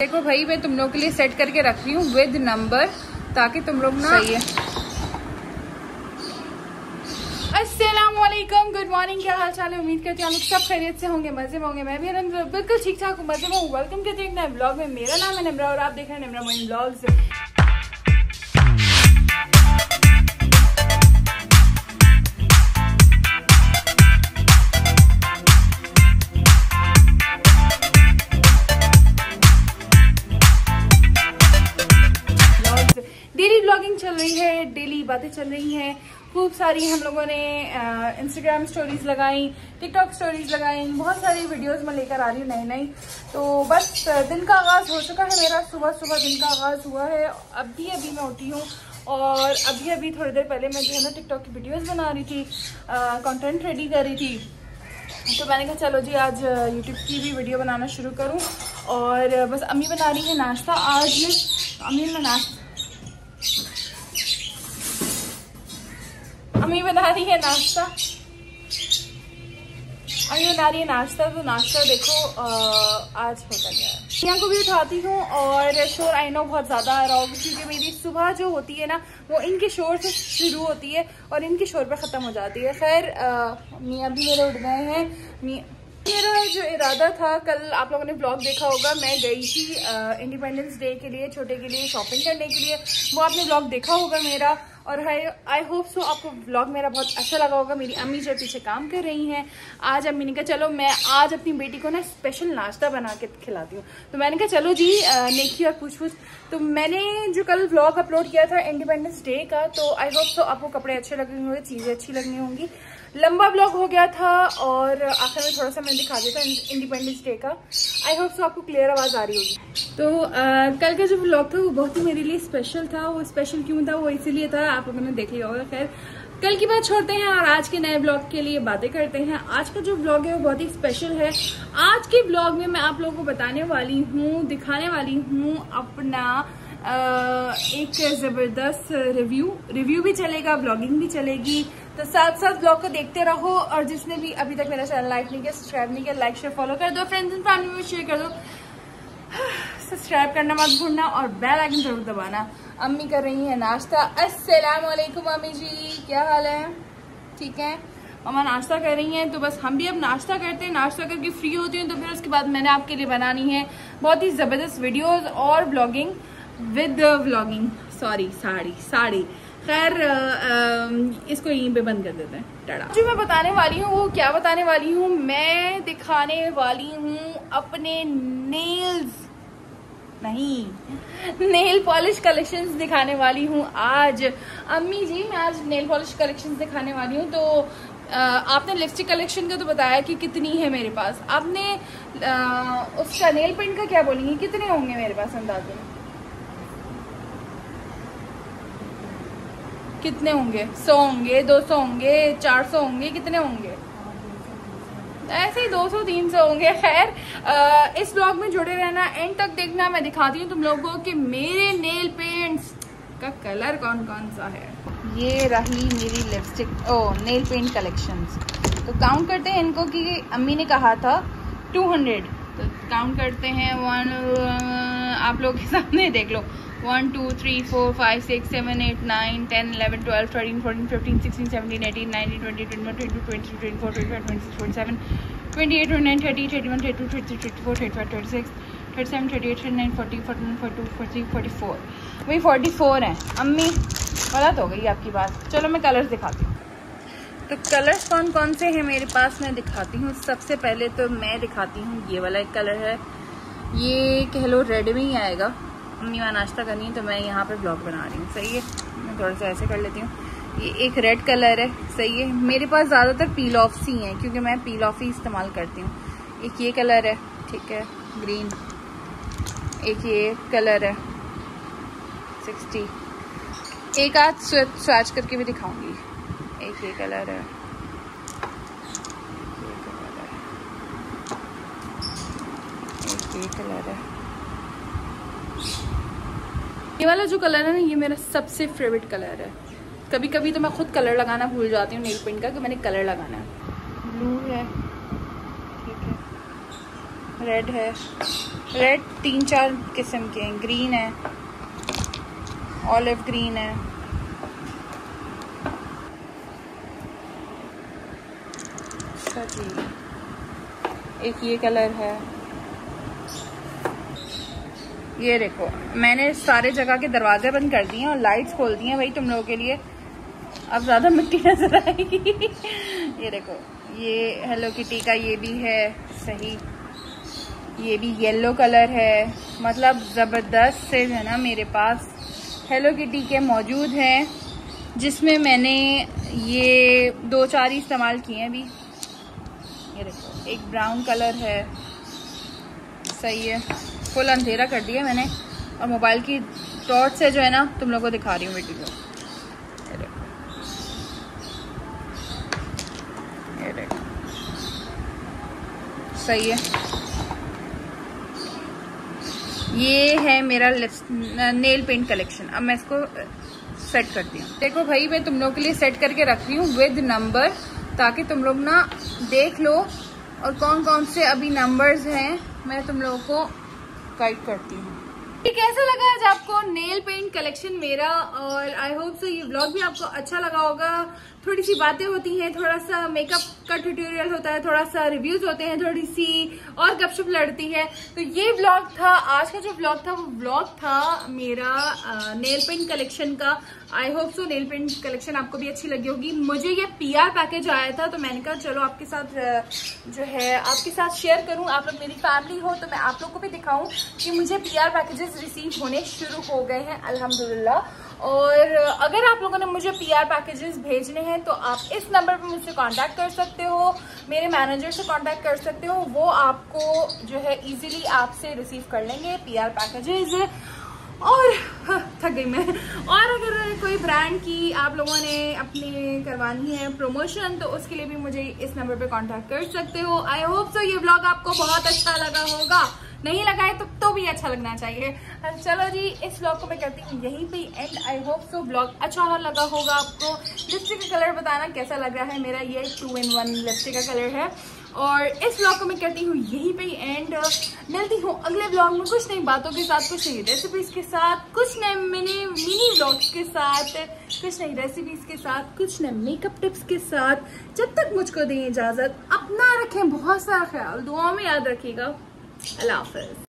देखो भाई, मैं तुम लोग के लिए सेट करके रख रही हूँ विद नंबर, ताकि तुम लोग ना। सही है। अस्सलामुअलैकुम, गुड मॉर्निंग, क्या हाल चाल है? उम्मीद करती हूँ आप लोग सब खैरियत से होंगे, मजे में होंगे। मैं भी बिल्कुल ठीक ठाक हूँ, मजे में हूँ। वेलकम करते हैं एक नए ब्लॉग में। मेरा नाम है निम्रा और आप देख रहे हैं Nimra Moin blogs. Daily blogging चल रही है, डेली बातें चल रही हैं खूब सारी। हम लोगों ने इंस्टाग्राम स्टोरीज लगाई, टिकटॉक स्टोरीज लगाई, बहुत सारी वीडियोस मैं लेकर आ रही हूँ नई नई। तो बस दिन का आगाज़ हो चुका है मेरा, सुबह सुबह दिन का आगाज़ हुआ है। अभी मैं उठी हूँ और अभी थोड़ी देर पहले मैं जो है ना टिकटॉक की वीडियोज़ बना रही थी, कॉन्टेंट रेडी कर रही थी। तो मैंने कहा चलो जी आज यूट्यूब की भी वीडियो बनाना शुरू करूँ। और बस अम्मी बना रही है नाश्ता। आज अम्मी बना रही है नाश्ता। तो नाश्ता देखो आज होता क्या है। यहाँ को भी उठाती हूँ और शोर आई नो बहुत ज़्यादा आ रहा होगा, क्योंकि मेरी सुबह जो होती है ना वो इनके शोर से शुरू होती है और इनके शोर पर ख़त्म हो जाती है। खैर मियाँ भी मेरे उठ गए हैं। मेरा जो इरादा था, कल आप लोगों ने ब्लॉग देखा होगा, मैं गई थी इंडिपेंडेंस डे के लिए छोटे के लिए शॉपिंग करने के लिए। वो आपने ब्लॉग देखा होगा मेरा, और आई होप सो आपको ब्लॉग मेरा बहुत अच्छा लगा होगा। मेरी अम्मी जो पीछे काम कर रही हैं, आज अम्मी ने कहा चलो मैं आज अपनी बेटी को ना स्पेशल नाश्ता बना के खिलाती हूँ। तो मैंने कहा चलो जी नेकी और पूछ। तो मैंने जो कल व्लॉग अपलोड किया था इंडिपेंडेंस डे का, तो आई होप सो आपको कपड़े अच्छे लगे होंगे, चीज़ें अच्छी लगनी होंगी। लंबा ब्लॉग हो गया था और आखिर में थोड़ा सा मैंने दिखा दिया था इंडिपेंडेंस डे का। आई होप सो आपको क्लियर आवाज़ आ रही होगी। तो कल का जो व्लॉग था वो बहुत ही मेरे लिए स्पेशल था। वो स्पेशल क्यों था? वो इसीलिए था, आप लोगों ने देख लिया होगा। खैर कल की बात छोड़ते हैं और आज के नए ब्लॉग के लिए बातें करते हैं। आज का जो ब्लॉग है वो बहुत ही स्पेशल है। आज के ब्लॉग में मैं आप लोगों को बताने वाली हूँ, दिखाने वाली हूँ अपना एक ज़बरदस्त रिव्यू भी चलेगा, ब्लॉगिंग भी चलेगी। तो साथ साथ ब्लॉग को देखते रहो। और जिसने भी अभी तक मेरा चैनल लाइक नहीं किया, सब्सक्राइब नहीं किया, लाइक शेयर फॉलो कर दो, फ्रेंड्स एंड फैमिली में शेयर कर दो। सब्सक्राइब करना मत भूलना और बेल आइकन जरूर दबाना। अम्मी कर रही है नाश्ता। अस्सलाम वालेकुम अम्मी जी, क्या हाल है? ठीक है, मम्मा नाश्ता कर रही हैं। तो बस हम भी अब नाश्ता करते हैं, नाश्ता करके फ्री होती हूँ। तो फिर उसके बाद मैंने आपके लिए बनानी है बहुत ही ज़बरदस्त वीडियोज़ और blogging with vlogging, sorry sorry. खैर इसको यहीं पे बंद कर देते हैं। टाटा। जो मैं बताने वाली हूँ वो क्या बताने वाली हूँ, मैं दिखाने वाली हूँ अपने नेल पॉलिश कलेक्शंस दिखाने वाली हूँ आज। अम्मी जी मैं आज नेल पॉलिश कलेक्शंस दिखाने वाली हूँ। तो आपने लिपस्टिक कलेक्शन का तो बताया कि कितनी है मेरे पास। आपने उसका नेल पेंट का क्या बोलेंगे, कितने होंगे मेरे पास अंदाजे? कितने होंगे? 100 होंगे, 200 होंगे, 400 होंगे, कितने होंगे? ऐसे ही 200-300 होंगे। खैर इस ब्लॉग में जुड़े रहना, एंड तक देखना। मैं दिखाती हूँ तुम लोगों को कि मेरे नेल पेंट्स का कलर कौन कौन सा है। ये रही मेरी लिपस्टिक नेल पेंट कलेक्शंस। तो काउंट करते हैं इनको, कि अम्मी ने कहा था 200। तो काउंट करते हैं। आप लोग के सामने देख लो। 1 2 3 4 5 6 7 8 9 10 11 12 13 14 15 16 17 18 19 20 21 22 23 24 25 26 27 28 29 30 31 32 33 34 35 36 37 38 39 40 41 42 43 44। वही 44 हैं। अम्मी गलत हो गई आपकी बात। चलो मैं कलर्स दिखाती हूँ। तो कलर्स कौन कौन से हैं मेरे पास मैं दिखाती हूँ। सबसे पहले तो मैं दिखाती हूँ ये वाला एक कलर है, ये कह लो रेड में ही आएगा। अम्मी वहाँ नाश्ता करनी है तो मैं यहाँ पे ब्लॉग बना रही हूँ, सही है। मैं थोड़ा सा ऐसे कर लेती हूँ। ये एक रेड कलर है, सही है। मेरे पास ज़्यादातर पील ऑफ्स ही हैं क्योंकि मैं पील ऑफ ही इस्तेमाल करती हूँ। एक ये कलर है, ठीक है, ग्रीन। एक ये कलर है 60। एक आज स्वैच करके भी दिखाऊंगी। एक ये कलर है, एक ये कलर है। ये वाला जो कलर है ना, ये मेरा सबसे फेवरेट कलर है। कभी कभी तो मैं खुद कलर लगाना भूल जाती हूँ नेल पेंट का कि मैंने कलर लगाना है। ब्लू है, ठीक है, रेड है, रेड 3-4 किस्म के हैं, ग्रीन है, ऑलिव ग्रीन है, अच्छा जी, एक ये कलर है। ये देखो मैंने सारे जगह के दरवाजे बंद कर दिए और लाइट्स खोल दी हैं भाई तुम लोगों के लिए, अब ज़्यादा मिट्टी नजर आएगी। ये देखो ये हेलो किटी का ये भी है सही, ये भी येलो कलर है, मतलब ज़बरदस्त से है ना मेरे पास हेलो किटी के मौजूद हैं, जिसमें मैंने ये 2-4 ही इस्तेमाल किए हैं अभी। ये देखो एक ब्राउन कलर है, सही है, फुल अंधेरा कर दिया मैंने और मोबाइल की टॉर्च से जो है ना तुम लोगों को दिखा रही हूँ वीडियो। ये देखो सही है, ये है मेरा नेल पेंट कलेक्शन। अब मैं इसको सेट करती हूँ। देखो भाई मैं तुम लोगों के लिए सेट करके रख रही हूँ विद नंबर, ताकि तुम लोग ना देख लो और कौन कौन से अभी नंबर्स हैं मैं तुम लोगों को गाइड करती हूँ। कैसा लगा आज आपको नेल पेंट कलेक्शन मेरा, और आई होप सो ये व्लॉग भी आपको अच्छा लगा होगा। थोड़ी सी बातें होती हैं, थोड़ा सा मेकअप का ट्यूटोरियल होता है, थोड़ा सा रिव्यूज होते हैं, थोड़ी सी और गपशप लड़ती है। तो ये व्लॉग था, आज का जो व्लॉग था वो व्लॉग था मेरा नेल पेंट कलेक्शन का। I hope so nail paint collection आपको भी अच्छी लगी होगी। मुझे ये PR पैकेज आया था तो मैंने कहा चलो आपके साथ जो है आपके साथ शेयर करूं, आप लोग मेरी फैमिली हो तो मैं आप लोग को भी दिखाऊं कि मुझे PR पैकेजेस रिसीव होने शुरू हो गए हैं अल्हम्दुलिल्लाह। और अगर आप लोगों ने मुझे PR पैकेजेस भेजने हैं तो आप इस नंबर पर मुझसे कांटेक्ट कर सकते हो, मेरे मैनेजर से कांटेक्ट कर सकते हो, वो आपको जो है इजीली आपसे रिसीव कर लेंगे PR पैकेजेस। और थक गई मैं। और अगर कोई ब्रांड की आप लोगों ने अपनी करवानी है प्रमोशन तो उसके लिए भी मुझे इस नंबर पे कांटेक्ट कर सकते हो। आई होप सो ये व्लॉग आपको बहुत अच्छा लगा होगा, नहीं लगा है तो भी अच्छा लगना चाहिए। चलो जी इस व्लॉग को मैं करती हूँ यहीं पे end. I hope so vlog अच्छा लगा होगा आपको। लिपस्टिक का कलर बताना कैसा लग रहा है, मेरा ये 2-in-1 लिपस्टिक का कलर है। और इस व्लॉग को मैं करती हूँ यहीं पे एंड। मिलती हूँ अगले व्लॉग में कुछ नई बातों के साथ, कुछ नई रेसिपीज के साथ, कुछ नए मिनी व्लॉग्स के साथ, कुछ नई रेसिपीज के साथ, कुछ नए मेकअप टिप्स के साथ। जब तक मुझको दें इजाजत, अपना रखें बहुत सारा ख्याल, दुआ में याद रखिएगा। अल्लाह हाफिज।